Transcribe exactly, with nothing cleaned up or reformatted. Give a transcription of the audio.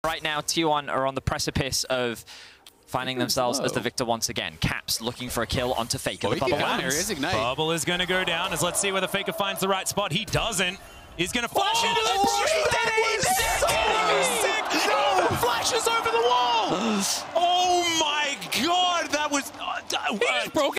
Right now, T one are on the precipice of finding themselves as the victor once again. Caps looking for a kill onto Faker. Oh, the bubble wow, lands. is Ignite. Bubble is going to go down as let's see whether Faker finds the right spot. He doesn't. He's going to flash Oh, into the oh, tree. that He did it! He did it! He flashes over the wall. Oh my god, that was... Uh, he just broke